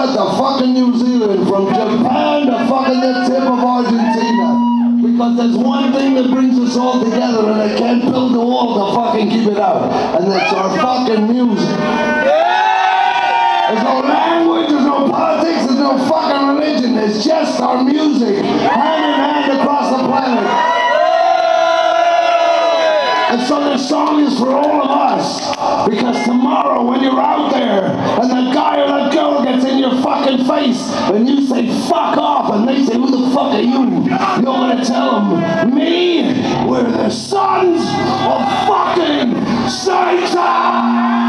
Canada to fucking New Zealand, from Japan to fucking the tip of Argentina. Because there's one thing that brings us all together, and they can't build the wall to fucking keep it out. And that's our fucking music. There's no language, there's no politics, there's no fucking religion. It's just our music, hand in hand across the planet. And so this song is for all of us. Because tomorrow when you're out there and that guy or that girl gets in your fucking face and you say fuck off and they say who the fuck are you? You're gonna tell them, me, we're the sons of fucking Satan!